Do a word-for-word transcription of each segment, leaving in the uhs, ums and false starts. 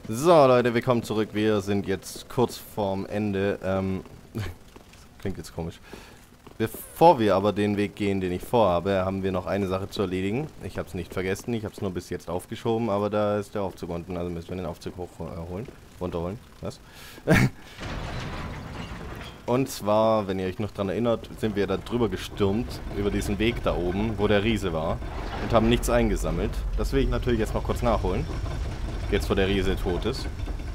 So, Leute, willkommen zurück. Wir sind jetzt kurz vorm Ende. Ähm, klingt jetzt komisch. Bevor wir aber den Weg gehen, den ich vorhabe, haben wir noch eine Sache zu erledigen. Ich habe es nicht vergessen, ich habe es nur bis jetzt aufgeschoben, aber da ist der Aufzug unten, also müssen wir den Aufzug hochholen, runterholen. Was? Und zwar, wenn ihr euch noch daran erinnert, sind wir da drüber gestürmt, über diesen Weg da oben, wo der Riese war, und haben nichts eingesammelt. Das will ich natürlich jetzt noch kurz nachholen. Jetzt, wo der Riese tot ist.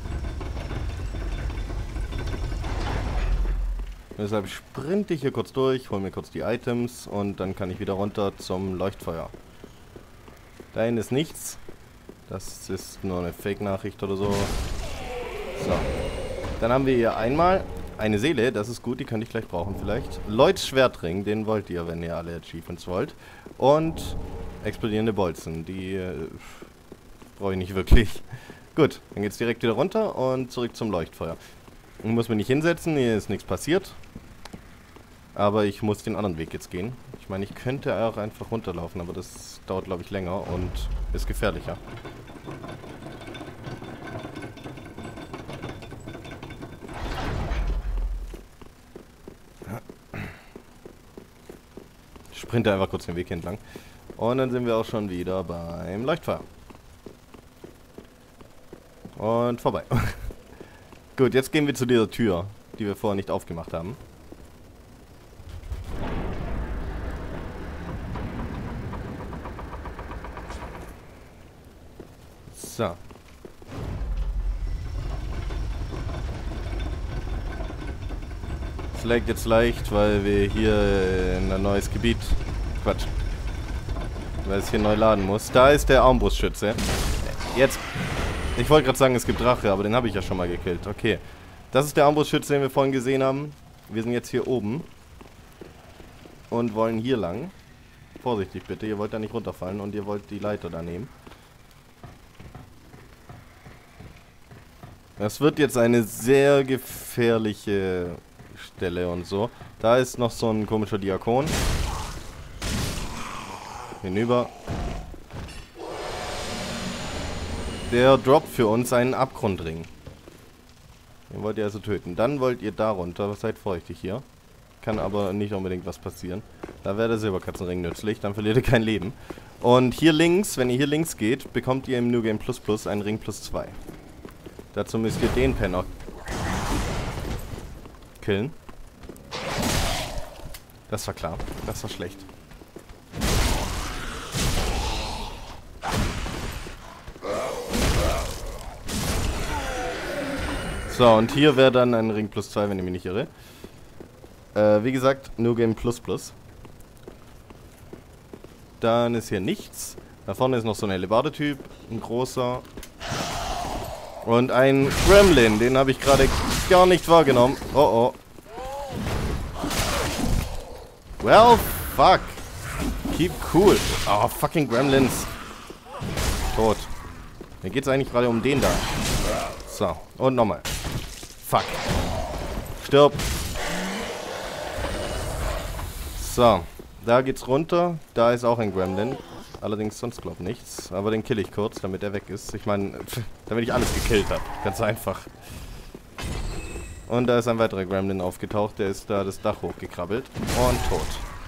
Deshalb sprinte ich hier kurz durch, hole mir kurz die Items und dann kann ich wieder runter zum Leuchtfeuer. Dahin ist nichts. Das ist nur eine Fake-Nachricht oder so. So. Dann haben wir hier einmal eine Seele, das ist gut, die kann ich gleich brauchen vielleicht. Lloyds Schwertring, den wollt ihr, wenn ihr alle Achievements wollt. Und explodierende Bolzen, die äh, brauche ich nicht wirklich. Gut, dann geht's direkt wieder runter und zurück zum Leuchtfeuer. Ich muss mich nicht hinsetzen, hier ist nichts passiert. Aber ich muss den anderen Weg jetzt gehen. Ich meine, ich könnte auch einfach runterlaufen, aber das dauert, glaube ich, länger und ist gefährlicher. Ich sprinte einfach kurz den Weg entlang. Und dann sind wir auch schon wieder beim Leuchtfeuer. Und vorbei. Gut, jetzt gehen wir zu dieser Tür, die wir vorher nicht aufgemacht haben. So. Es laggt jetzt leicht, weil wir hier in ein neues Gebiet... Quatsch. Weil es hier neu laden muss. Da ist der Armbrustschütze. Jetzt... Ich wollte gerade sagen, es gibt Drache, aber den habe ich ja schon mal gekillt. Okay. Das ist der Armbrustschütze, den wir vorhin gesehen haben. Wir sind jetzt hier oben. Und wollen hier lang. Vorsichtig bitte, ihr wollt da nicht runterfallen und ihr wollt die Leiter da nehmen. Das wird jetzt eine sehr gefährliche Stelle und so. Da ist noch so ein komischer Diakon. Hinüber. Der droppt für uns einen Abgrundring. Den wollt ihr also töten. Dann wollt ihr da runter. Seid vorsichtig hier. Kann aber nicht unbedingt was passieren. Da wäre der Silberkatzenring nützlich. Dann verliert ihr kein Leben. Und hier links, wenn ihr hier links geht, bekommt ihr im New Game Plus Plus einen Ring plus zwei. Dazu müsst ihr den Penner killen. Das war klar. Das war schlecht. So, und hier wäre dann ein Ring plus zwei, wenn ich mich nicht irre. Äh, wie gesagt, New Game Plus Plus. Dann ist hier nichts. Da vorne ist noch so ein Hellebarde-Typ. Ein großer. Und ein Gremlin. Den habe ich gerade gar nicht wahrgenommen. Oh, oh. Well, fuck. Keep cool. Oh, fucking Gremlins. Tot. Mir geht es eigentlich gerade um den da. So, und nochmal. Fuck. Stirb. So, da geht's runter. Da ist auch ein Gremlin. Allerdings sonst glaub nichts. Aber den kill ich kurz, damit er weg ist. Ich meine, damit ich alles gekillt habe. Ganz einfach. Und da ist ein weiterer Gremlin aufgetaucht. Der ist da das Dach hochgekrabbelt. Und tot.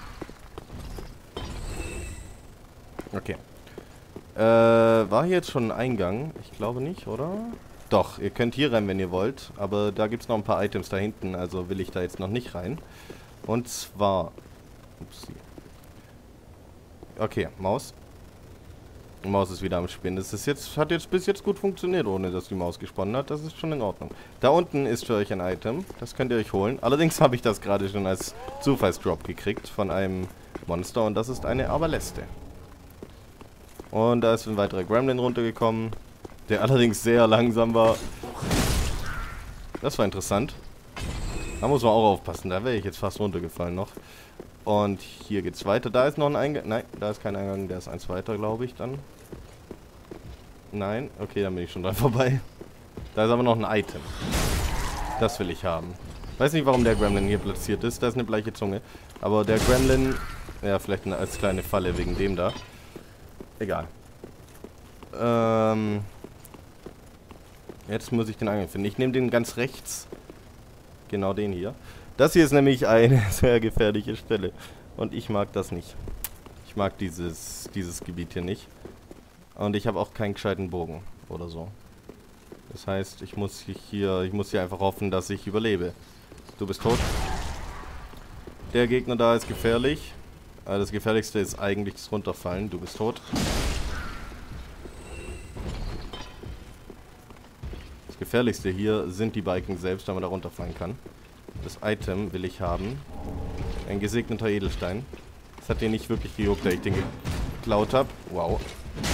Okay. Äh, war hier jetzt schon ein Eingang? Ich glaube nicht, oder? Doch, ihr könnt hier rein, wenn ihr wollt. Aber da gibt es noch ein paar Items da hinten. Also will ich da jetzt noch nicht rein. Und zwar... Upsi. Okay, Maus. Die Maus ist wieder am Spinnen. Das ist jetzt, hat jetzt bis jetzt gut funktioniert, ohne dass die Maus gesponnen hat. Das ist schon in Ordnung. Da unten ist für euch ein Item. Das könnt ihr euch holen. Allerdings habe ich das gerade schon als Zufallsdrop gekriegt von einem Monster. Und das ist eine Arbaleste. Und da ist ein weiterer Gremlin runtergekommen. Der allerdings sehr langsam war. Das war interessant. Da muss man auch aufpassen. Da wäre ich jetzt fast runtergefallen noch. Und hier geht's weiter. Da ist noch ein Eingang. Nein, da ist kein Eingang. Der ist eins weiter, glaube ich, dann. Nein. Okay, dann bin ich schon dran vorbei. Da ist aber noch ein Item. Das will ich haben. Weiß nicht, warum der Gremlin hier platziert ist. Da ist eine bleiche Zunge. Aber der Gremlin... Ja, vielleicht eine, als kleine Falle wegen dem da. Egal. Ähm... Jetzt muss ich den Eingang finden. Ich nehme den ganz rechts. Genau den hier. Das hier ist nämlich eine sehr gefährliche Stelle. Und ich mag das nicht. Ich mag dieses, dieses Gebiet hier nicht. Und ich habe auch keinen gescheiten Bogen oder so. Das heißt, ich muss hier, ich muss hier einfach hoffen, dass ich überlebe. Du bist tot. Der Gegner da ist gefährlich. Das Gefährlichste ist eigentlich das Runterfallen. Du bist tot. Das Gefährlichste hier sind die Balken selbst, da man da runterfallen kann. Das Item will ich haben. Ein gesegneter Edelstein. Das hat den nicht wirklich gejuckt, da ich den geklaut habe. Wow.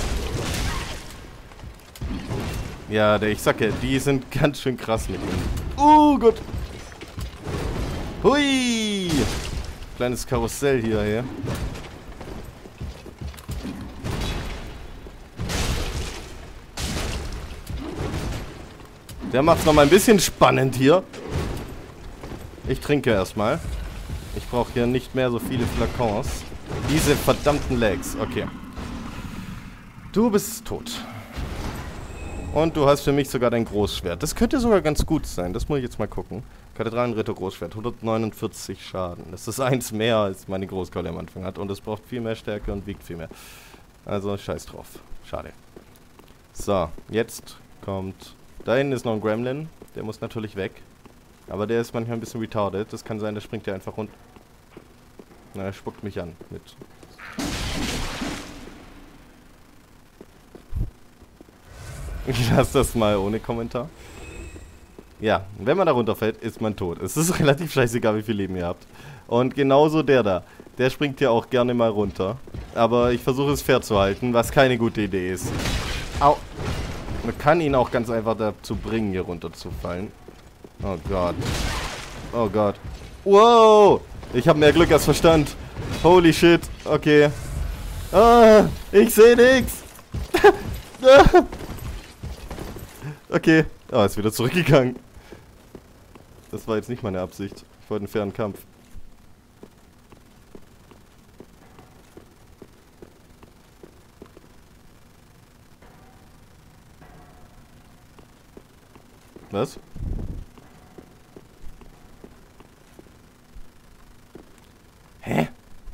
Ja, der, ich sag ja, die sind ganz schön krass mit ihm. Oh Gott. Hui. Kleines Karussell hier, hier. Der macht's noch mal ein bisschen spannend hier. Ich trinke erstmal. Ich brauche hier nicht mehr so viele Flakons. Diese verdammten Legs. Okay. Du bist tot. Und du hast für mich sogar dein Großschwert. Das könnte sogar ganz gut sein. Das muss ich jetzt mal gucken. Kathedralenritter Großschwert. hundertneunundvierzig Schaden. Das ist eins mehr, als meine Großkeule am Anfang hat. Und es braucht viel mehr Stärke und wiegt viel mehr. Also scheiß drauf. Schade. So, jetzt kommt... Da hinten ist noch ein Gremlin. Der muss natürlich weg. Aber der ist manchmal ein bisschen retarded. Das kann sein, der springt ja einfach runter. Na, er spuckt mich an. Mit. Ich lasse das mal ohne Kommentar. Ja, wenn man da runterfällt, ist man tot. Es ist relativ scheißegal, wie viel Leben ihr habt. Und genauso der da. Der springt ja auch gerne mal runter. Aber ich versuche es fair zu halten, was keine gute Idee ist. Au. Man kann ihn auch ganz einfach dazu bringen, hier runterzufallen. Oh Gott. Oh Gott. Wow! Ich habe mehr Glück als Verstand. Holy shit. Okay. Ah, ich sehe nichts. Okay. Ah, ist wieder zurückgegangen. Das war jetzt nicht meine Absicht. Ich wollte einen fairen Kampf. Was? Hä?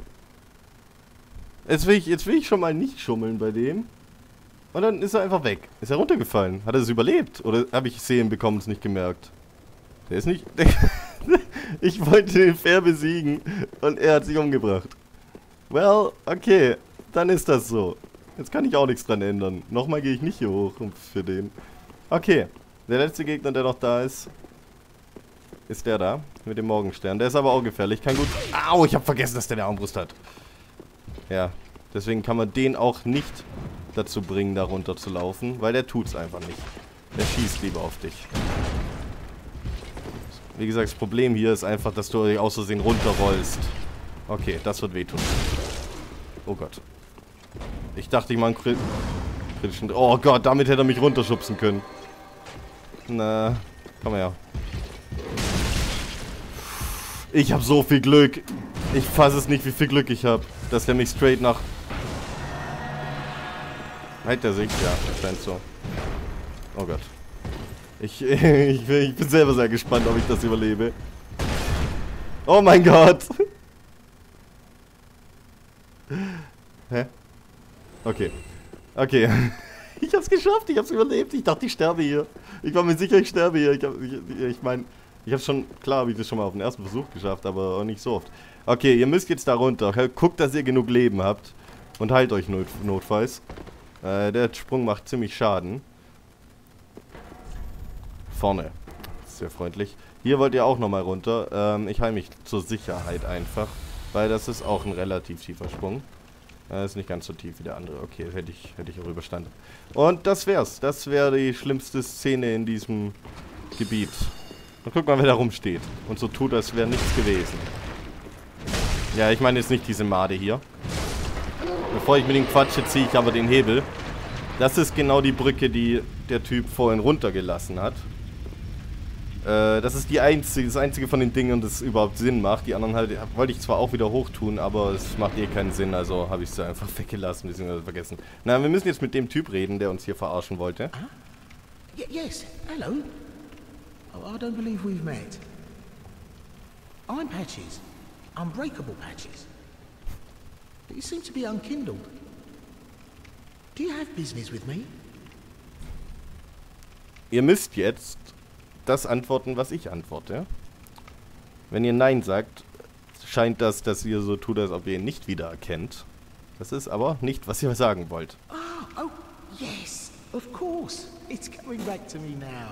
Jetzt will ich, jetzt will ich schon mal nicht schummeln bei dem. Und dann ist er einfach weg. Ist er runtergefallen? Hat er es überlebt? Oder habe ich Sehen bekommen und es nicht gemerkt? Der ist nicht... Der ich wollte den fair besiegen und er hat sich umgebracht. Well, okay. Dann ist das so. Jetzt kann ich auch nichts dran ändern. Nochmal gehe ich nicht hier hoch für den. Okay. Der letzte Gegner, der noch da ist, ist der da. Mit dem Morgenstern. Der ist aber auch gefährlich. Kann gut... Au, ich habe vergessen, dass der eine Armbrust hat. Ja. Deswegen kann man den auch nicht dazu bringen, da runter zu laufen. Weil der tut's einfach nicht. Der schießt lieber auf dich. Wie gesagt, das Problem hier ist einfach, dass du aus Versehen runterrollst. Okay, das wird wehtun. Oh Gott. Ich dachte, ich mache einen kritischen... Oh Gott, damit hätte er mich runterschubsen können. Na, komm her. Ich habe so viel Glück. Ich fasse es nicht, wie viel Glück ich habe. Dass der mich straight nach... Halt der sich? Ja, scheint so. Oh Gott. Ich, ich, ich bin selber sehr gespannt, ob ich das überlebe. Oh mein Gott. Hä? Okay. Okay. Ich hab's geschafft, ich hab's überlebt. Ich dachte, ich sterbe hier. Ich war mir sicher, ich sterbe hier. Ich, hab, ich, ich meine, ich hab's schon, klar habe ich das schon mal auf den ersten Versuch geschafft, aber auch nicht so oft. Okay, ihr müsst jetzt da runter. Guckt, dass ihr genug Leben habt. Und heilt euch not, notfalls. Äh, der Sprung macht ziemlich Schaden. Vorne. Sehr freundlich. Hier wollt ihr auch nochmal runter. Ähm, ich heile mich zur Sicherheit einfach. Weil das ist auch ein relativ tiefer Sprung. Das ist nicht ganz so tief wie der andere. Okay, hätte ich, hätte ich auch überstanden. Und das wär's. Das wäre die schlimmste Szene in diesem Gebiet. Und guck mal, wer da rumsteht. Und so tut, als wäre nichts gewesen. Ja, ich meine jetzt nicht diese Made hier. Bevor ich mit dem quatsche, ziehe ich aber den Hebel. Das ist genau die Brücke, die der Typ vorhin runtergelassen hat. Äh, das ist die einzige, das einzige von den Dingen, das überhaupt Sinn macht. Die anderen halt, wollte ich zwar auch wieder hoch tun, aber es macht eh keinen Sinn, also habe ich es einfach weggelassen, bzw. vergessen. Na, wir müssen jetzt mit dem Typ reden, der uns hier verarschen wollte. Y yes, hello. Oh, I don't believe we've met. I'm Patches. Unbreakable Patches. But you seem to be unkindled. Do you have business with me? Ihr müsst jetzt das antworten, was ich antworte. Wenn ihr Nein sagt, scheint das, dass ihr so tut, als ob ihr ihn nicht wiedererkennt. Das ist aber nicht, was ihr sagen wollt. Oh, oh, yes, of course. It's coming back to me now.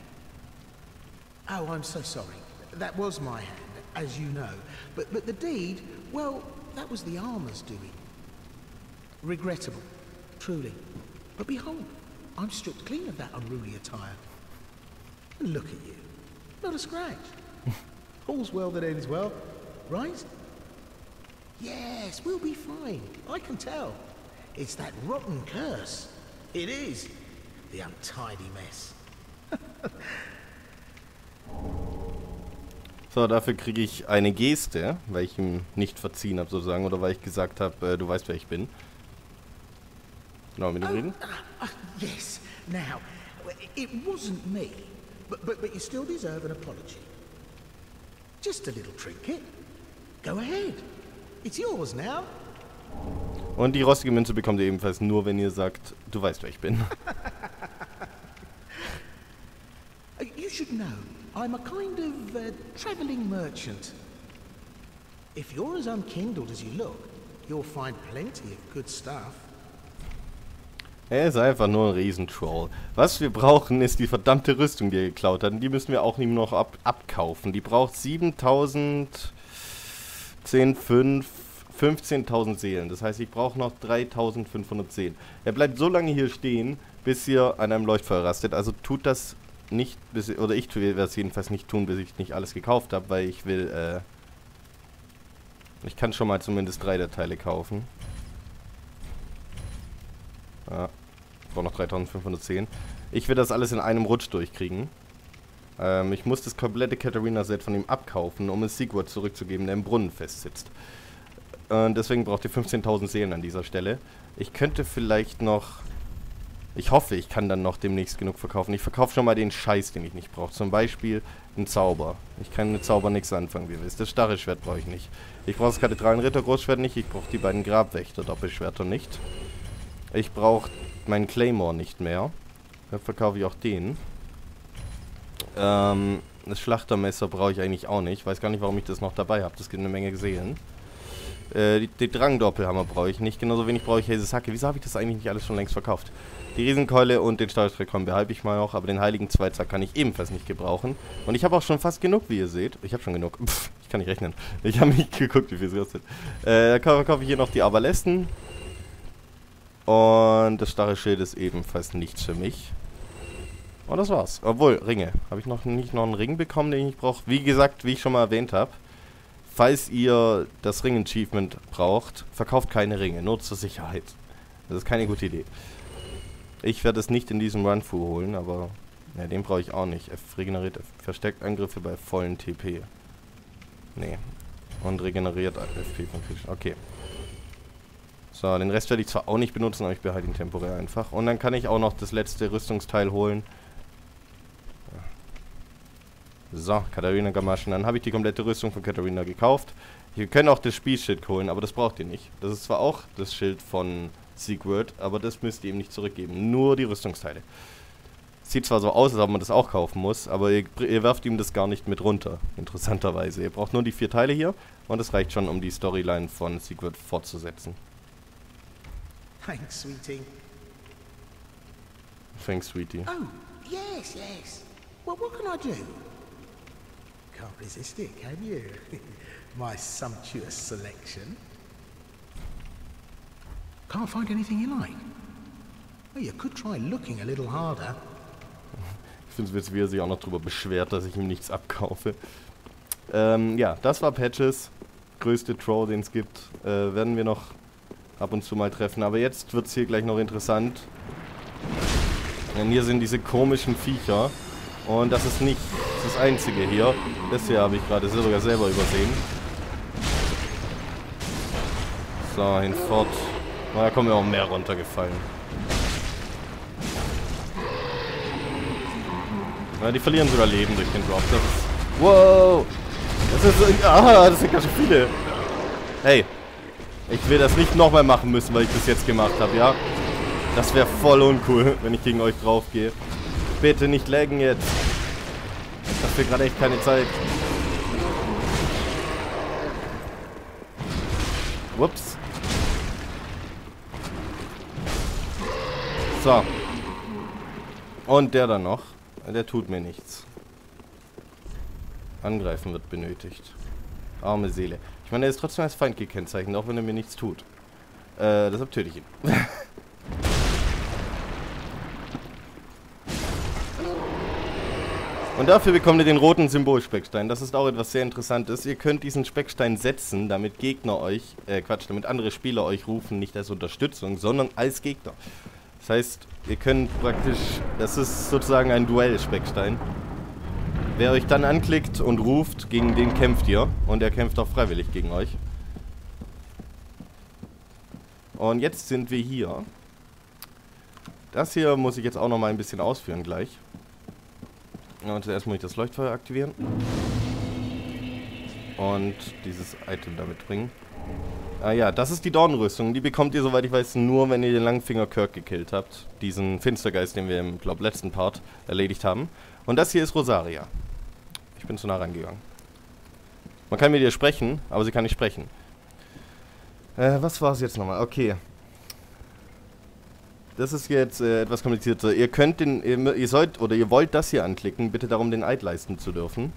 Oh, I'm so sorry. That was my hand, as you know. But, but the deed, well, that was the armor's doing. Regrettable, truly. But behold, I'm stripped clean of that unruly attire. And look at you. Not a scratch. All's well that ends well, right? Yes, we'll be fine. I can tell. It's that rotten curse. It is. The untidy mess. So, dafür kriege ich eine Geste, weil ich ihm nicht verziehen habe, sozusagen, oder weil ich gesagt habe, äh, du weißt, wer ich bin. Genau, mit ihm reden. Oh, uh, yes. Now, it wasn't me, but, but, but you still deserve an apology. Just a little trinket. Go ahead. It's yours now. Und die rostige Münze bekommt ihr ebenfalls nur, wenn ihr sagt, du weißt, wer ich bin. You should know, I'm a kind of uh, traveling merchant. If you're as unkindled as you look, you'll find plenty of good stuff. Er ist einfach nur ein Riesentroll. Was wir brauchen, ist die verdammte Rüstung, die er geklaut hat. Und die müssen wir auch ihm noch ab abkaufen. Die braucht siebentausend, zehn, fünf, fünfzehntausend Seelen. Das heißt, ich brauche noch dreitausendfünfhundert Seelen. Er bleibt so lange hier stehen, bis ihr an einem Leuchtfeuer rastet. Also tut das nicht, bis, oder ich werde es jedenfalls nicht tun, bis ich nicht alles gekauft habe, weil ich will, äh... ich kann schon mal zumindest drei der Teile kaufen. Ja, ich brauche noch dreitausendfünfhundertzehn. Ich will das alles in einem Rutsch durchkriegen. Ähm, ich muss das komplette Katarina-Set von ihm abkaufen, um es Sigurd zurückzugeben, der im Brunnen festsitzt. Und deswegen braucht ihr fünfzehntausend Seelen an dieser Stelle. Ich könnte vielleicht noch... Ich hoffe, ich kann dann noch demnächst genug verkaufen. Ich verkaufe schon mal den Scheiß, den ich nicht brauche. Zum Beispiel einen Zauber. Ich kann mit Zauber nichts anfangen, wie ihr wisst. Das starre Schwert brauche ich nicht. Ich brauche das Kathedralenritter-Großschwert nicht. Ich brauche die beiden Grabwächter-Doppelschwerter nicht. Ich brauche meinen Claymore nicht mehr. Dann verkaufe ich auch den. Ähm, das Schlachtermesser brauche ich eigentlich auch nicht. Ich weiß gar nicht, warum ich das noch dabei habe. Das gibt eine Menge Seelen. Äh, die, die Drang-Doppelhammer brauche ich nicht. Genauso wenig brauche ich Haze Hacke. Wieso habe ich das eigentlich nicht alles schon längst verkauft? Die Riesenkeule und den Stahlstreckkorn behalte ich mal noch. Aber den heiligen Zweizack kann ich ebenfalls nicht gebrauchen. Und ich habe auch schon fast genug, wie ihr seht. Ich habe schon genug. Pff, ich kann nicht rechnen. Ich habe nicht geguckt, wie viel es kostet. Äh, da verkaufe ich hier noch die Avalesten. Und das starre Schild ist ebenfalls nichts für mich. Und das war's. Obwohl, Ringe. Habe ich noch nicht noch einen Ring bekommen, den ich brauche? Wie gesagt, wie ich schon mal erwähnt habe, falls ihr das Ring-Achievement braucht, verkauft keine Ringe, nur zur Sicherheit. Das ist keine gute Idee. Ich werde es nicht in diesem Run-Through holen, aber ja, den brauche ich auch nicht. F regeneriert verstärkt Angriffe bei vollen T P. Nee. Und regeneriert F P von Fischen. Okay. So, den Rest werde ich zwar auch nicht benutzen, aber ich behalte ihn temporär einfach. Und dann kann ich auch noch das letzte Rüstungsteil holen. So, Katharina-Gamaschen. Dann habe ich die komplette Rüstung von Katharina gekauft. Ihr könnt auch das Spielschild holen, aber das braucht ihr nicht. Das ist zwar auch das Schild von Sigurd, aber das müsst ihr ihm nicht zurückgeben. Nur die Rüstungsteile. Sieht zwar so aus, als ob man das auch kaufen muss, aber ihr, ihr werft ihm das gar nicht mit runter. Interessanterweise. Ihr braucht nur die vier Teile hier und das reicht schon, um die Storyline von Sigurd fortzusetzen. Thanks, sweetie. Thanks, sweetie. Oh, yes, yes. Well, what can I do? Can't resist it, can you? My sumptuous selection. Can't find anything you like? Well, you could try looking a little harder. Ich finde es witzig, wie er sich auch noch darüber beschwert, dass ich ihm nichts abkaufe. Ähm, ja, das war Patches. Größte Troll, den es gibt. Äh, werden wir noch ab und zu mal treffen. Aber jetzt wird es hier gleich noch interessant. Denn hier sind diese komischen Viecher. Und das ist nicht das einzige hier. Das hier habe ich gerade sogar selber übersehen. So, hinfort. Oh, da kommen ja auch mehr runtergefallen. Ja, die verlieren sogar Leben durch den Drop. Das ist... Wow! Das ist... Ah, das sind ganz schön viele. Hey. Ich will das nicht nochmal machen müssen, weil ich das jetzt gemacht habe, ja? Das wäre voll uncool, wenn ich gegen euch drauf gehe. Bitte nicht laggen jetzt. Das wird gerade echt keine Zeit. Ups. So. Und der dann noch. Der tut mir nichts. Angreifen wird benötigt. Arme Seele. Ich meine, er ist trotzdem als Feind gekennzeichnet, auch wenn er mir nichts tut. Äh, deshalb töte ich ihn. Und dafür bekommt ihr den roten Symbolspeckstein. Das ist auch etwas sehr Interessantes. Ihr könnt diesen Speckstein setzen, damit Gegner euch, äh Quatsch, damit andere Spieler euch rufen, nicht als Unterstützung, sondern als Gegner. Das heißt, ihr könnt praktisch, das ist sozusagen ein Duell-Speckstein. Wer euch dann anklickt und ruft, gegen den kämpft ihr. Und er kämpft auch freiwillig gegen euch. Und jetzt sind wir hier. Das hier muss ich jetzt auch noch mal ein bisschen ausführen gleich. Und zuerst muss ich das Leuchtfeuer aktivieren. Und dieses Item damit bringen. Ah ja, das ist die Dornenrüstung. Die bekommt ihr, soweit ich weiß, nur, wenn ihr den Langfinger Kirk gekillt habt. Diesen Finstergeist, den wir im, glaub, letzten Part erledigt haben. Und das hier ist Rosaria. Ich bin zu nah rangegangen. Man kann mit ihr sprechen, aber sie kann nicht sprechen. Äh, was war es jetzt nochmal? Okay. Das ist jetzt äh, etwas komplizierter. Ihr könnt den, ihr, ihr sollt, oder ihr wollt das hier anklicken, bitte darum, den Eid leisten zu dürfen.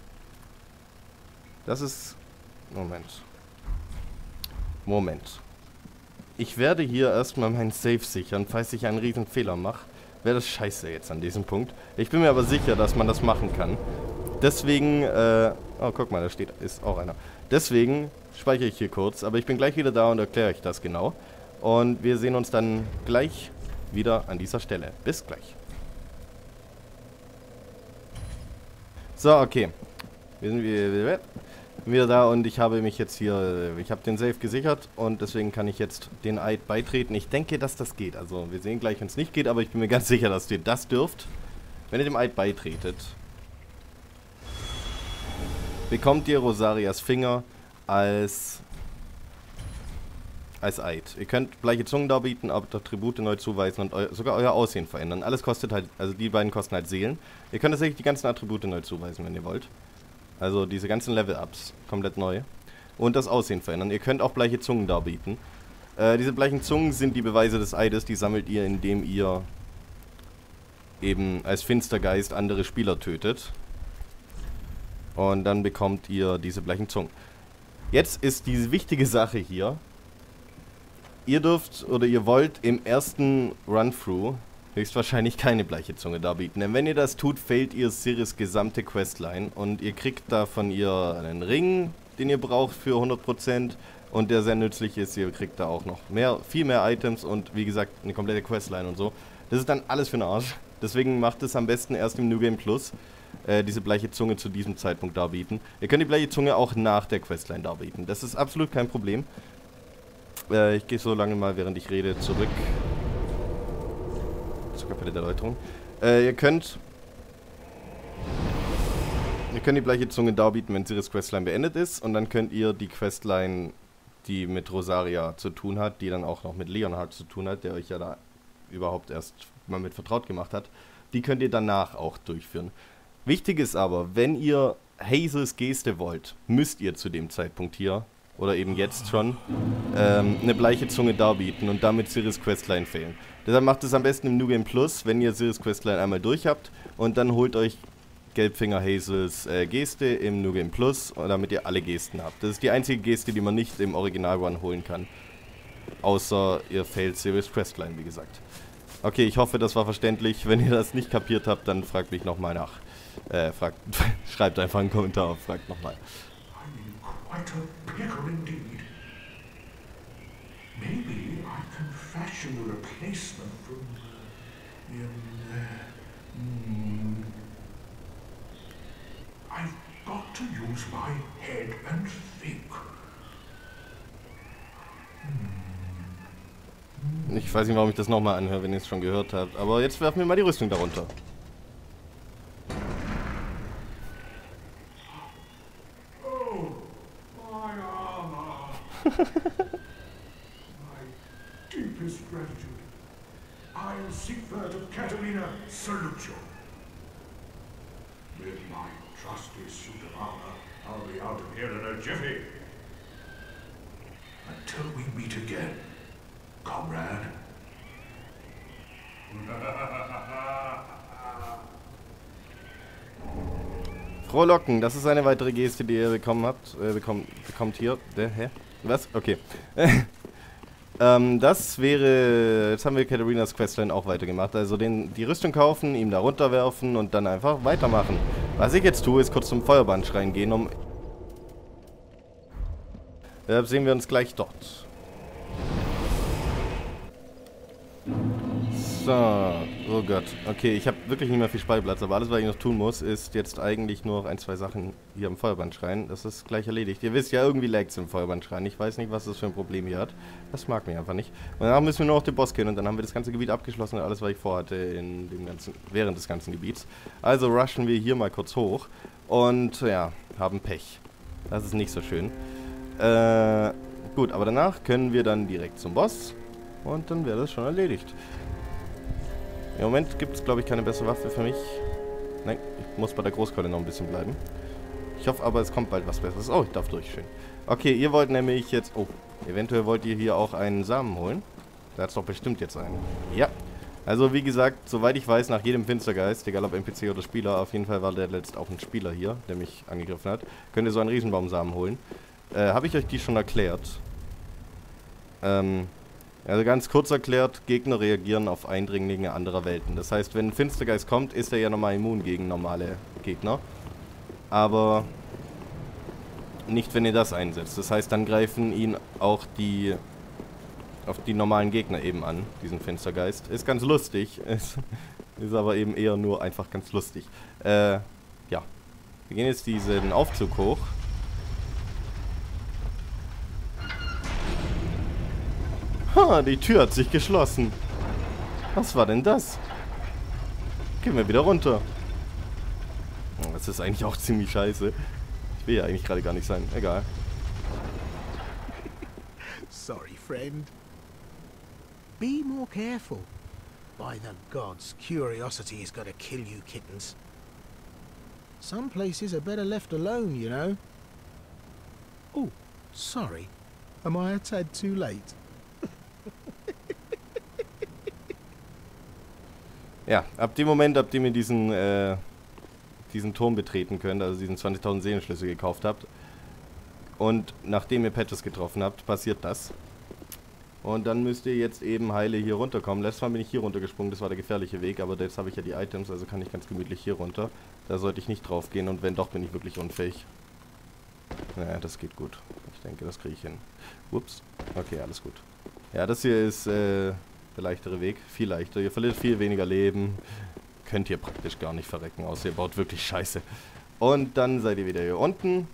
Das ist... Moment. Moment. Ich werde hier erstmal meinen Save sichern, falls ich einen riesen Fehler mache. Wäre das scheiße jetzt an diesem Punkt. Ich bin mir aber sicher, dass man das machen kann. Deswegen, äh... Oh, guck mal, da steht, ist auch einer. Deswegen speichere ich hier kurz, aber ich bin gleich wieder da und erkläre euch das genau. Und wir sehen uns dann gleich wieder an dieser Stelle. Bis gleich. So, okay. Wir sind wieder, wieder da und ich habe mich jetzt hier, ich habe den Save gesichert und deswegen kann ich jetzt den Eid beitreten. Ich denke, dass das geht. Also wir sehen gleich, wenn es nicht geht, aber ich bin mir ganz sicher, dass ihr das dürft. Wenn ihr dem Eid beitretet, bekommt ihr Rosarias Finger als... als Eid. Ihr könnt bleiche Zungen darbieten, aber Attribute neu zuweisen und eu sogar euer Aussehen verändern. Alles kostet halt, also die beiden kosten halt Seelen. Ihr könnt tatsächlich die ganzen Attribute neu zuweisen, wenn ihr wollt. Also diese ganzen Level-Ups, komplett neu. Und das Aussehen verändern. Ihr könnt auch bleiche Zungen darbieten. Äh, diese bleichen Zungen sind die Beweise des Eides, die sammelt ihr, indem ihr eben als Finstergeist andere Spieler tötet. Und dann bekommt ihr diese bleichen Zungen. Jetzt ist diese wichtige Sache hier. Ihr dürft oder ihr wollt im ersten Run-Through höchstwahrscheinlich keine bleiche Zunge darbieten. Denn wenn ihr das tut, fehlt ihr Ciris gesamte Questline. Und ihr kriegt da von ihr einen Ring, den ihr braucht für hundert Prozent. Und der sehr nützlich ist. Ihr kriegt da auch noch mehr, viel mehr Items und wie gesagt eine komplette Questline und so. Das ist dann alles für den Arsch. Deswegen macht es am besten erst im New Game Plus. Äh, diese bleiche Zunge zu diesem Zeitpunkt darbieten. Ihr könnt die bleiche Zunge auch nach der Questline darbieten. Das ist absolut kein Problem. Äh, ich gehe so lange mal, während ich rede, zurück zur Kapelle der Erläuterung. Äh, ihr könnt ihr könnt die bleiche Zunge darbieten, wenn Ciris Questline beendet ist. Und dann könnt ihr die Questline, die mit Rosaria zu tun hat, die dann auch noch mit Leonhard zu tun hat, der euch ja da überhaupt erst mal mit vertraut gemacht hat, die könnt ihr danach auch durchführen. Wichtig ist aber, wenn ihr Hazels Geste wollt, müsst ihr zu dem Zeitpunkt hier, oder eben jetzt schon, ähm, eine bleiche Zunge darbieten und damit Ciris Questline fehlen. Deshalb macht es am besten im New Game Plus, wenn ihr Ciris Questline einmal durch habt und dann holt euch Gelbfinger Hazels äh, Geste im New Game Plus, damit ihr alle Gesten habt. Das ist die einzige Geste, die man nicht im Original Run holen kann. Außer ihr failt Ciris Questline, wie gesagt. Okay, ich hoffe, das war verständlich. Wenn ihr das nicht kapiert habt, dann fragt mich nochmal nach. Äh, fragt, schreibt einfach einen Kommentar auf, fragt nochmal. Quite a pickle indeed. Maybe I can fashion a replacement from uh, in, uh, mm, I've got to use my head and think. Hmm. Ich weiß nicht, warum ich das nochmal anhöre, wenn ihr es schon gehört habt. Aber jetzt werfen wir mal die Rüstung darunter. Deepest gratitude. I'll Siegfried of Catalina salute you. With my trusty suit of armor, I'll be out of here in a jiffy. Until we meet again, comrade. Frohlocken, das ist eine weitere Geste, die ihr bekommen habt. Äh, bekommt, bekommt hier. Äh, hä? Was? Okay. ähm, das wäre... Jetzt haben wir Katharinas Questline auch weitergemacht. Also den, die Rüstung kaufen, ihm da runterwerfen und dann einfach weitermachen. Was ich jetzt tue, ist kurz zum Feuerbandschrein gehen, um... Deshalb sehen wir uns gleich dort. So, oh Gott. Okay, ich habe wirklich nicht mehr viel Speicherplatz, aber alles, was ich noch tun muss, ist jetzt eigentlich nur noch ein, zwei Sachen hier am Feuerbandschrein. Das ist gleich erledigt. Ihr wisst ja, irgendwie lag's im Feuerbandschrein. Ich weiß nicht, was das für ein Problem hier hat. Das mag mich einfach nicht. Und danach müssen wir nur noch den Boss killen und dann haben wir das ganze Gebiet abgeschlossen und alles, was ich vorhatte in dem ganzen, während des ganzen Gebiets. Also rushen wir hier mal kurz hoch und ja, haben Pech. Das ist nicht so schön. Äh, gut, aber danach können wir dann direkt zum Boss und dann wäre das schon erledigt. Im Moment gibt es, glaube ich, keine bessere Waffe für mich. Nein, ich muss bei der Großkeule noch ein bisschen bleiben. Ich hoffe aber, es kommt bald was Besseres. Oh, ich darf durch, schön. Okay, ihr wollt nämlich jetzt... Oh, eventuell wollt ihr hier auch einen Samen holen. Da hat es doch bestimmt jetzt einen. Ja. Also, wie gesagt, soweit ich weiß, nach jedem Finstergeist, egal ob N P C oder Spieler, auf jeden Fall war der letzt auch ein Spieler hier, der mich angegriffen hat, könnt ihr so einen Riesenbaumsamen holen. Äh, habe ich euch die schon erklärt? Ähm... Also ganz kurz erklärt, Gegner reagieren auf Eindringlinge anderer Welten. Das heißt, wenn ein Finstergeist kommt, ist er ja normal immun gegen normale Gegner. Aber nicht, wenn ihr das einsetzt. Das heißt, dann greifen ihn auch die auf die normalen Gegner eben an, diesen Finstergeist. Ist ganz lustig, ist, ist aber eben eher nur einfach ganz lustig. Äh, ja. Wir gehen jetzt diesen Aufzug hoch. Ha, die Tür hat sich geschlossen. Was war denn das? Gehen wir wieder runter. Das ist eigentlich auch ziemlich scheiße. Ich will ja eigentlich gerade gar nicht sein. Egal. Sorry, friend. Be more careful. By the gods, curiosity is gonna kill you kittens. Some places are better left alone, you know. Oh, sorry. Am I a tad too late? Ja, ab dem Moment, ab dem ihr diesen, äh, diesen Turm betreten könnt, also diesen zwanzigtausend Seelenschlüssel gekauft habt, und nachdem ihr Patches getroffen habt, passiert das. Und dann müsst ihr jetzt eben heile hier runterkommen. Letztes Mal bin ich hier runtergesprungen, das war der gefährliche Weg, aber jetzt habe ich ja die Items, also kann ich ganz gemütlich hier runter. Da sollte ich nicht drauf gehen und wenn doch, bin ich wirklich unfähig. Naja, das geht gut. Ich denke, das kriege ich hin. Ups. Okay, alles gut. Ja, das hier ist, äh... der leichtere Weg, viel leichter. Ihr verliert viel weniger Leben. Könnt ihr praktisch gar nicht verrecken, außer ihr baut wirklich Scheiße. Und dann seid ihr wieder hier unten.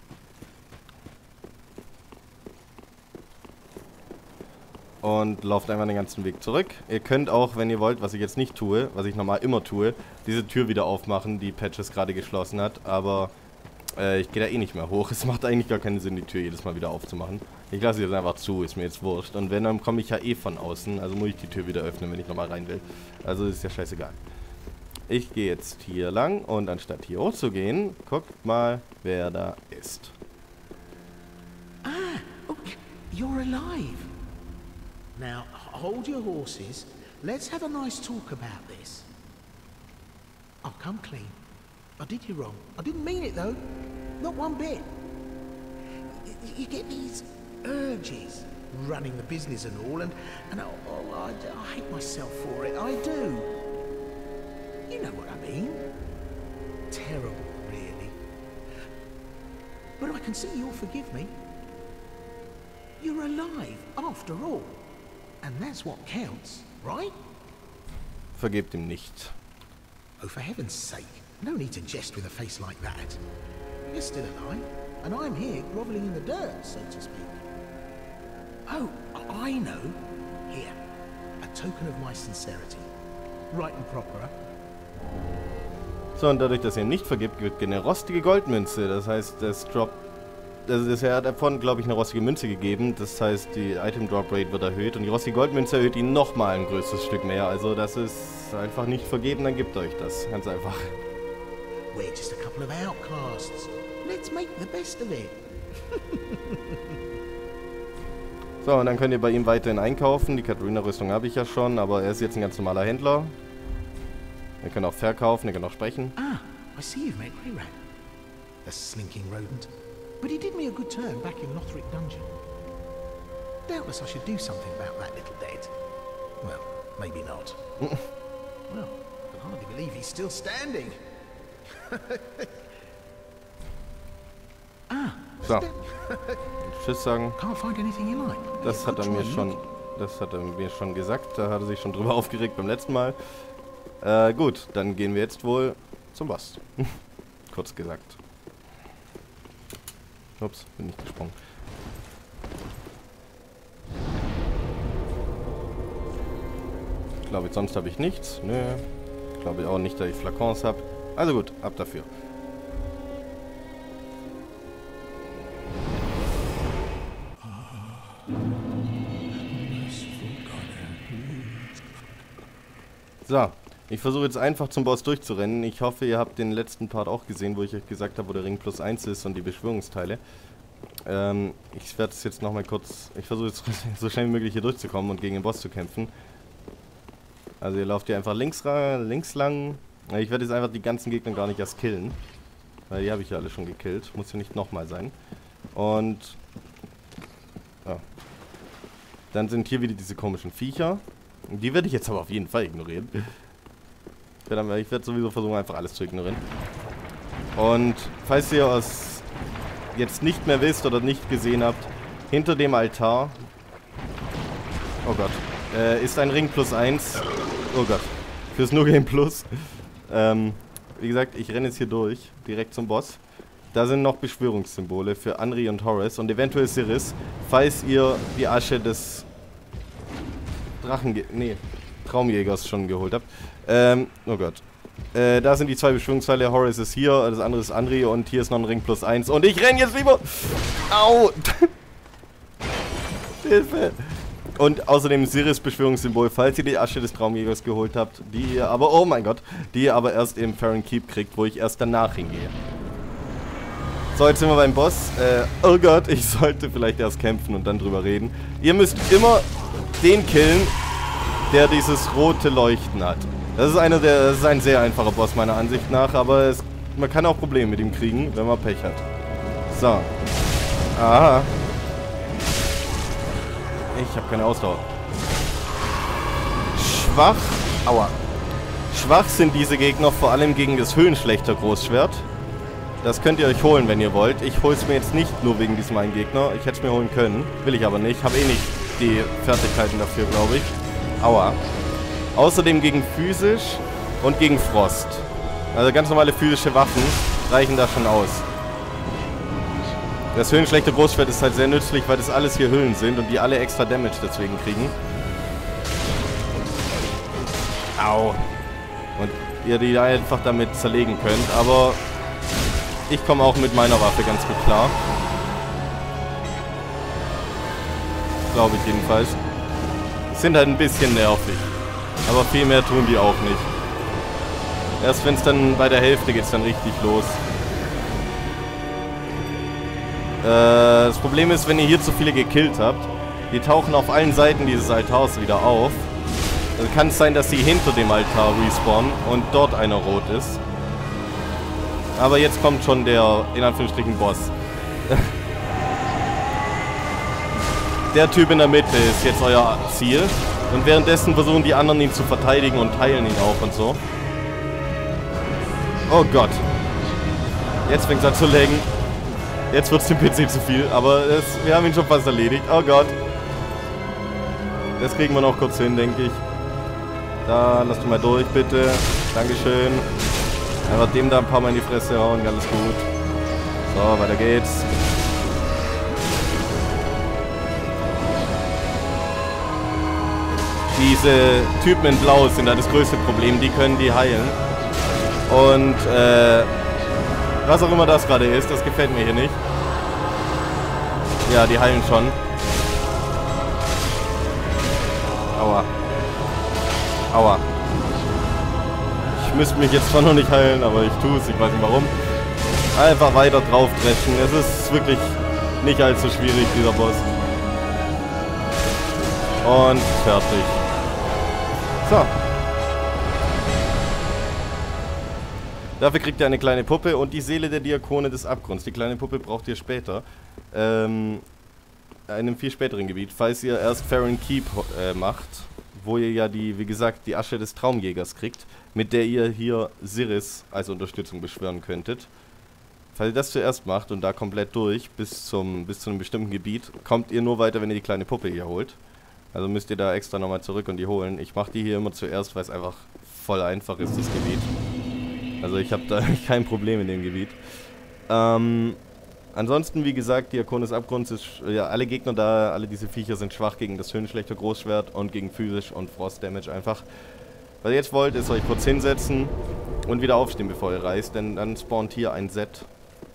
Und lauft einfach den ganzen Weg zurück. Ihr könnt auch, wenn ihr wollt, was ich jetzt nicht tue, was ich normal immer tue, diese Tür wieder aufmachen, die Patches gerade geschlossen hat. Aber äh, ich gehe da eh nicht mehr hoch. Es macht eigentlich gar keinen Sinn, die Tür jedes Mal wieder aufzumachen. Ich lasse sie jetzt einfach zu, ist mir jetzt wurscht. Und wenn, dann komme ich ja eh von außen. Also muss ich die Tür wieder öffnen, wenn ich nochmal rein will. Also ist ja scheißegal. Ich gehe jetzt hier lang und anstatt hier hoch zu gehen, guckt mal, wer da ist. Ah, oh, you're alive. Now, hold your horses. Let's have a nice talk about this. I'll come clean. I did you wrong. I didn't mean it, though. Not one bit. Y you get these urges, running the business and all, and, and oh, oh, I, I hate myself for it, I do. You know what I mean. Terrible, really. But I can see you'll forgive me. You're alive, after all. And that's what counts, right? Vergebt ihm nicht. Oh, for heaven's sake, no need to jest with a face like that. You're still alive, and I'm here groveling in the dirt, so to speak. Oh, I know. Here, a token of my sincerity. Right and proper. So, und dadurch, dass ihr nicht vergibt, gibt ihr eine rostige Goldmünze. Das heißt, es droppt Also das er hat davon, glaube ich, eine rostige Münze gegeben. Das heißt, die Item Drop Rate wird erhöht und die rostige Goldmünze erhöht ihn nochmal ein größeres Stück mehr. Also das ist einfach nicht vergeben, dann gebt euch das. Ganz einfach. We're just a couple of outcasts. Let's make the best of it. So, und dann könnt ihr bei ihm weiterhin einkaufen. Die Katharina-Rüstung habe ich ja schon, aber er ist jetzt ein ganz normaler Händler. Ihr könnt auch verkaufen, ihr könnt auch sprechen. Ah, I see you've met Greyrat. The slinking rodent. But he did me a good turn back in Lothric Dungeon. Doubtless I should do something about that little dead. Well, maybe not. Well, I can hardly believe he's still standing. Ah, so. Tschüss sagen. Can't find anything you like. Das hat er mir schon, das hat er mir schon gesagt. Da hat er sich schon drüber aufgeregt beim letzten Mal. Äh, gut, dann gehen wir jetzt wohl zum Boss. Kurz gesagt. Ups, bin nicht gesprungen. Ich glaube, sonst habe ich nichts. Nö. Ich glaube auch nicht, dass ich Flakons habe. Also gut, ab dafür. So, ich versuche jetzt einfach zum Boss durchzurennen. Ich hoffe, ihr habt den letzten Part auch gesehen, wo ich euch gesagt habe, wo der Ring plus eins ist und die Beschwörungsteile. Ähm, ich werde es jetzt nochmal kurz... Ich versuche jetzt so schnell wie möglich hier durchzukommen und gegen den Boss zu kämpfen. Also ihr lauft hier einfach links, links lang. Ich werde jetzt einfach die ganzen Gegner gar nicht erst killen. Weil die habe ich ja alle schon gekillt. Muss ja nicht nochmal sein. Und... Ja. Dann sind hier wieder diese komischen Viecher. Die werde ich jetzt aber auf jeden Fall ignorieren. Ich werde, ich werde sowieso versuchen, einfach alles zu ignorieren. Und falls ihr es jetzt nicht mehr wisst oder nicht gesehen habt, hinter dem Altar, oh Gott, äh, ist ein Ring plus eins. Oh Gott, fürs No Game Plus. Ähm, wie gesagt, ich renne jetzt hier durch, direkt zum Boss. Da sind noch Beschwörungssymbole für Anri und Horus und eventuell Siris, falls ihr die Asche des Drachen, nee, Traumjägers schon geholt habt. Ähm, oh Gott. Äh, da sind die zwei Beschwörungsteile. Horus ist hier, das andere ist Anri und hier ist noch ein Ring plus eins. Und ich renne jetzt lieber. Au! Hilfe! Und außerdem Siris Beschwörungssymbol, falls ihr die Asche des Traumjägers geholt habt, die ihr aber, oh mein Gott, die ihr aber erst im Farron Keep kriegt, wo ich erst danach hingehe. So, jetzt sind wir beim Boss. Äh, oh Gott, ich sollte vielleicht erst kämpfen und dann drüber reden. Ihr müsst immer den killen, der dieses rote Leuchten hat. Das ist, einer der, das ist ein sehr einfacher Boss meiner Ansicht nach, aber es, man kann auch Probleme mit ihm kriegen, wenn man Pech hat. So. Aha. Ich habe keine Ausdauer. Schwach. Aua. Schwach sind diese Gegner vor allem gegen das Höhenschlechter Großschwert. Das könnt ihr euch holen, wenn ihr wollt. Ich hole es mir jetzt nicht nur wegen diesem einen Gegner. Ich hätte es mir holen können. Will ich aber nicht. Habe eh nicht die Fertigkeiten dafür, glaube ich. Aua. Außerdem gegen physisch und gegen Frost. Also ganz normale physische Waffen reichen da schon aus. Das höhenschlechte Großschwert ist halt sehr nützlich, weil das alles hier Hüllen sind und die alle extra Damage deswegen kriegen. Au. Und ihr die einfach damit zerlegen könnt, aber ich komme auch mit meiner Waffe ganz gut klar. Glaube ich jedenfalls. Sind halt ein bisschen nervig. Aber viel mehr tun die auch nicht. Erst wenn es dann bei der Hälfte geht es dann richtig los. Äh, das Problem ist, wenn ihr hier zu viele gekillt habt, die tauchen auf allen Seiten dieses Altars wieder auf. Dann kann es sein, dass sie hinter dem Altar respawnen und dort einer rot ist. Aber jetzt kommt schon der, in Anführungsstrichen, Boss. Der Typ in der Mitte ist jetzt euer Ziel. Und währenddessen versuchen die anderen ihn zu verteidigen und teilen ihn auch und so. Oh Gott. Jetzt fängt es an zu laggen. Jetzt wird es dem P C zu viel, aber es, wir haben ihn schon fast erledigt. Oh Gott. Das kriegen wir noch kurz hin, denke ich. Da, lass du mal durch, bitte. Dankeschön. Einfach dem da ein paar Mal in die Fresse hauen, alles gut. So, weiter geht's. Diese Typen in Blau sind da das größte Problem, die können die heilen. Und, äh, was auch immer das gerade ist, das gefällt mir hier nicht. Ja, die heilen schon. Aua. Aua. Ich müsste mich jetzt zwar noch nicht heilen, aber ich tue es. Ich weiß nicht warum. Einfach weiter drauf dreschen. Es ist wirklich nicht allzu schwierig, dieser Boss. Und fertig. So. Dafür kriegt ihr eine kleine Puppe und die Seele der Diakone des Abgrunds. Die kleine Puppe braucht ihr später. Ähm, in einem viel späteren Gebiet. Falls ihr erst Farron Keep äh, macht, wo ihr ja die, wie gesagt, die Asche des Traumjägers kriegt, mit der ihr hier Siris als Unterstützung beschwören könntet. Falls ihr das zuerst macht und da komplett durch bis zum bis zu einem bestimmten Gebiet, kommt ihr nur weiter, wenn ihr die kleine Puppe hier holt. Also müsst ihr da extra nochmal zurück und die holen. Ich mache die hier immer zuerst, weil es einfach voll einfach ist, das Gebiet. Also ich habe da kein Problem in dem Gebiet. Ähm, ansonsten, wie gesagt, Diakon des Abgrunds ist, ja, alle Gegner da, alle diese Viecher sind schwach gegen das Höhenschlechter Großschwert und gegen Physisch und Frost Damage einfach. Was ihr jetzt wollt, ist euch kurz hinsetzen und wieder aufstehen, bevor ihr reist, denn dann spawnt hier ein Set.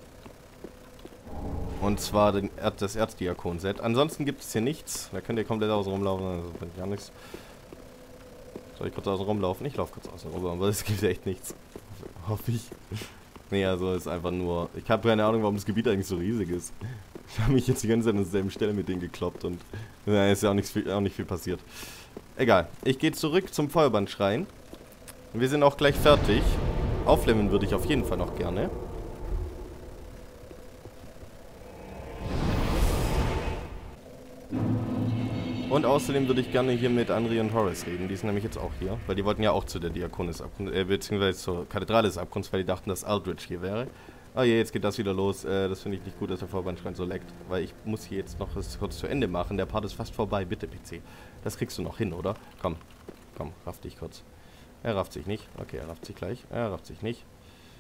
Und zwar den er das Erzdiakon-Set. Ansonsten gibt es hier nichts. Da könnt ihr komplett außen rumlaufen, also bringt gar nichts. Soll ich kurz außen rumlaufen? Ich laufe kurz außen rum, aber es gibt echt nichts. Hoffe ich. Nee, also ist einfach nur... Ich habe keine Ahnung, warum das Gebiet eigentlich so riesig ist. Ich habe mich jetzt die ganze Zeit an derselben Stelle mit denen gekloppt und... Na, ist ja auch nicht viel, auch nicht viel passiert. Egal. Ich gehe zurück zum Feuerbandschrein. Wir sind auch gleich fertig. Aufleveln würde ich auf jeden Fall noch gerne. Und außerdem würde ich gerne hier mit Anri und Horace reden. Die sind nämlich jetzt auch hier. Weil die wollten ja auch zu der Diakon des Abgrunds, äh, beziehungsweise zur Kathedrale des Abgrunds, weil die dachten, dass Aldrich hier wäre. Ah je, jetzt geht das wieder los. Äh, das finde ich nicht gut, dass der Feuerbandschrein so leckt. Weil ich muss hier jetzt noch das kurz zu Ende machen. Der Part ist fast vorbei. Bitte, P C. Das kriegst du noch hin, oder? Komm. Komm, raff dich kurz. Er rafft sich nicht. Okay, er rafft sich gleich. Er rafft sich nicht.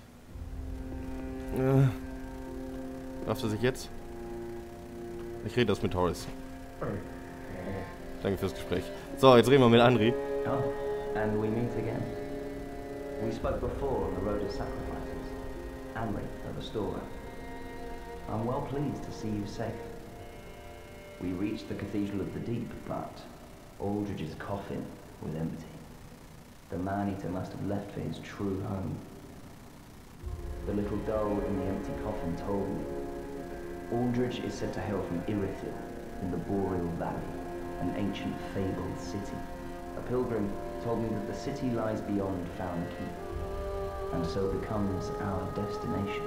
Äh, rafft er sich jetzt? Ich rede das mit Horace. Danke fürs Gespräch. So, jetzt reden wir mit Anri. Oh, and we meet again. We spoke before on the road of sacrifices. Anri, the restorer. I'm well pleased to see you safe. We reached the Cathedral of the Deep, but Aldridge's coffin was empty. The man-eater must have left for his true home. The little doll in the empty coffin told me. Aldridge is said to hail from Irithyll in the Boreal Valley, an ancient fabled city. A pilgrim told me that the city lies beyond Farron Keep, and so becomes our destination.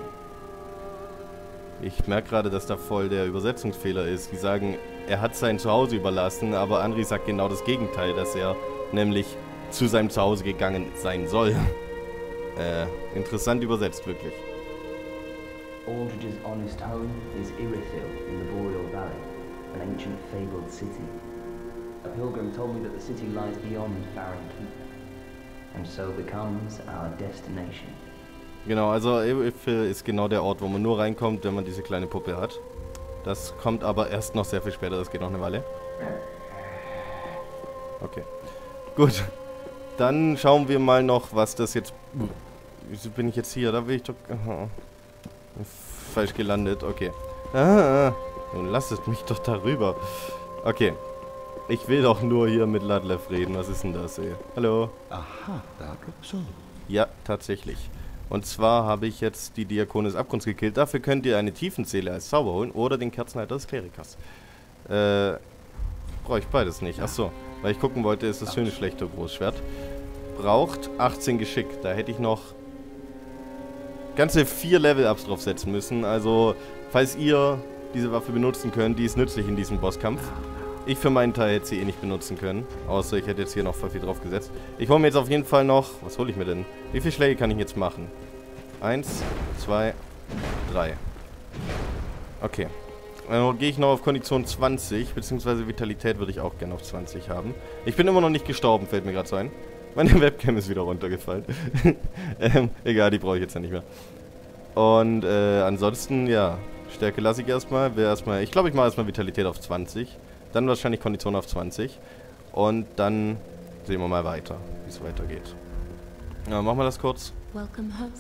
Ich merke gerade, dass da voll der Übersetzungsfehler ist. Die sagen, er hat sein Zuhause überlassen, aber Anri sagt genau das Gegenteil, dass er nämlich zu seinem Zuhause gegangen sein soll. äh, interessant übersetzt, wirklich. Aldridge's honest home is Irithyll in the Boreal Valley, an ancient fabled city. A pilgrim told me that the city lies beyond Farron Keep, and so becomes our destination. Genau, also Irithyll ist genau der Ort, wo man nur reinkommt, wenn man diese kleine Puppe hat. Das kommt aber erst noch sehr viel später, das geht noch eine Weile. Okay, gut. Dann schauen wir mal noch, was das jetzt... Wieso bin ich jetzt hier? Da will ich doch... Aha. Falsch gelandet, okay. Ah, nun lasst mich doch darüber. Okay. Ich will doch nur hier mit Ludlev reden. Was ist denn das, ey? Hallo? Aha, that looks so. Ja, tatsächlich. Und zwar habe ich jetzt die Diakone des Abgrunds gekillt. Dafür könnt ihr eine Tiefenseele als Zauber holen oder den Kerzenhalter des Klerikers. Äh, brauche ich beides nicht. Achso, weil ich gucken wollte, ist das schöne schlechte Großschwert. Braucht achtzehn Geschick. Da hätte ich noch ganze vier Level-Ups draufsetzen müssen. Also, falls ihr diese Waffe benutzen könnt, die ist nützlich in diesem Bosskampf. Ich für meinen Teil hätte sie eh nicht benutzen können. Außer ich hätte jetzt hier noch voll viel drauf gesetzt. Ich hole mir jetzt auf jeden Fall noch... Was hole ich mir denn? Wie viele Schläge kann ich jetzt machen? Eins, zwei, drei. Okay. Dann gehe ich noch auf Kondition zwanzig, beziehungsweise Vitalität würde ich auch gerne auf zwanzig haben. Ich bin immer noch nicht gestorben, fällt mir gerade so ein. Meine Webcam ist wieder runtergefallen. ähm, egal, die brauche ich jetzt ja nicht mehr. Und äh, ansonsten, ja, Stärke lasse ich erstmal. Wäre erstmal, ich glaube, ich mache erstmal Vitalität auf zwanzig. Dann wahrscheinlich Kondition auf zwanzig. Und dann sehen wir mal weiter, wie es weitergeht. Ja, machen wir das kurz.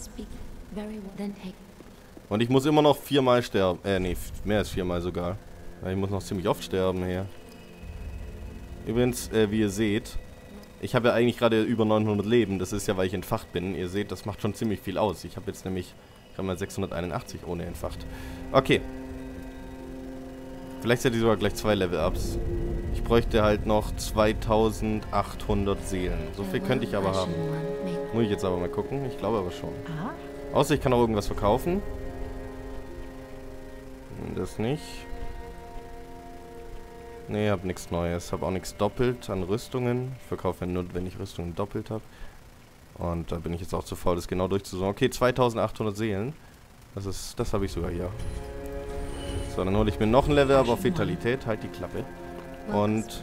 Und ich muss immer noch viermal sterben. Äh, nee, mehr als viermal sogar. Weil ich muss noch ziemlich oft sterben hier. Übrigens, äh, wie ihr seht, ich habe ja eigentlich gerade über neunhundert Leben. Das ist ja, weil ich entfacht bin. Ihr seht, das macht schon ziemlich viel aus. Ich habe jetzt nämlich, ich habe mal sechshunderteinundachtzig ohne entfacht. Okay. Vielleicht hätte ich sogar gleich zwei Level-Ups. Ich bräuchte halt noch zweitausendachthundert Seelen. So viel könnte ich aber haben. Muss ich jetzt aber mal gucken. Ich glaube aber schon. Außer ich kann auch irgendwas verkaufen. Das nicht. Ne, hab nichts Neues. Hab auch nichts doppelt an Rüstungen. Ich verkaufe nur, wenn ich Rüstungen doppelt habe. Und da bin ich jetzt auch zu faul, das genau durchzusuchen. Okay, zweitausendachthundert Seelen. Das ist, das habe ich sogar hier. So, dann hole ich mir noch ein Level, aber auf Vitalität. Halt die Klappe. Und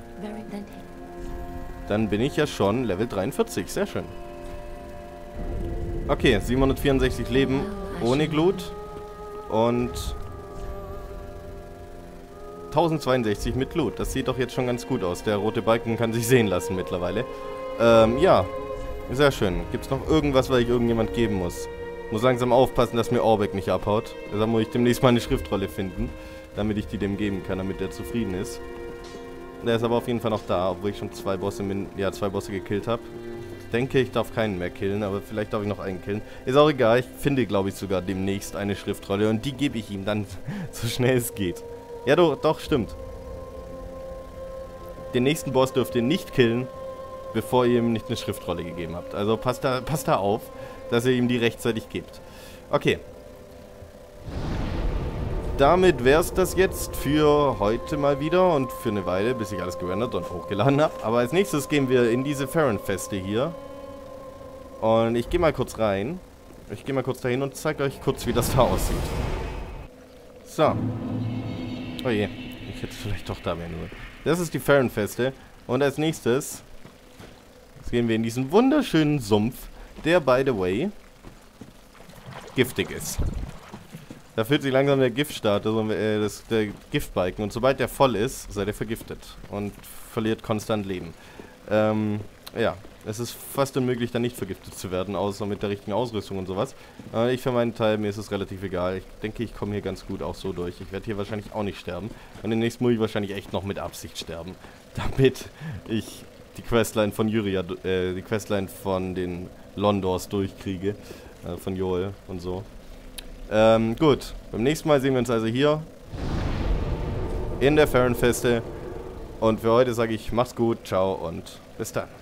dann bin ich ja schon Level dreiundvierzig. Sehr schön. Okay, siebenhundertvierundsechzig Leben ohne Glut. Und tausendzweiundsechzig mit Glut. Das sieht doch jetzt schon ganz gut aus. Der rote Balken kann sich sehen lassen mittlerweile. Ähm, ja. Sehr schön. Gibt es noch irgendwas, was ich irgendjemand geben muss? Muss langsam aufpassen, dass mir Orbeck nicht abhaut. Deshalb muss ich demnächst mal eine Schriftrolle finden, damit ich die dem geben kann, damit der zufrieden ist. Der ist aber auf jeden Fall noch da, obwohl ich schon zwei Bosse, min ja, zwei Bosse gekillt habe. Ich denke, ich darf keinen mehr killen, aber vielleicht darf ich noch einen killen. Ist auch egal. Ich finde, glaube ich, sogar demnächst eine Schriftrolle und die gebe ich ihm dann so schnell es geht. Ja, doch, doch, stimmt. Den nächsten Boss dürft ihr nicht killen, bevor ihr ihm nicht eine Schriftrolle gegeben habt. Also passt da, passt da auf, dass ihr ihm die rechtzeitig gebt. Okay. Damit wäre es das jetzt für heute mal wieder und für eine Weile, bis ich alles gerendert und hochgeladen habe. Aber als nächstes gehen wir in diese Farron-Feste hier. Und ich gehe mal kurz rein. Ich gehe mal kurz dahin und zeige euch kurz, wie das da aussieht. So. Oh je, ich hätte vielleicht doch da werden sollen. Das ist die Farron-Feste. Und als nächstes jetzt gehen wir in diesen wunderschönen Sumpf, der, by the way, giftig ist. Da füllt sich langsam der Giftstatus, äh, das, der Giftbalken. Und sobald der voll ist, seid ihr vergiftet. Und verliert konstant Leben. Ähm, ja. Es ist fast unmöglich, dann nicht vergiftet zu werden, außer mit der richtigen Ausrüstung und sowas. Äh, ich für meinen Teil, mir ist es relativ egal. Ich denke, ich komme hier ganz gut auch so durch. Ich werde hier wahrscheinlich auch nicht sterben. Und demnächst muss ich wahrscheinlich echt noch mit Absicht sterben. Damit ich die Questline von Yuria, äh, die Questline von den Londors durchkriege. Äh, von Joel und so. Ähm, gut. Beim nächsten Mal sehen wir uns also hier. In der Farron-Feste. Und für heute sage ich, macht's gut, ciao und bis dann.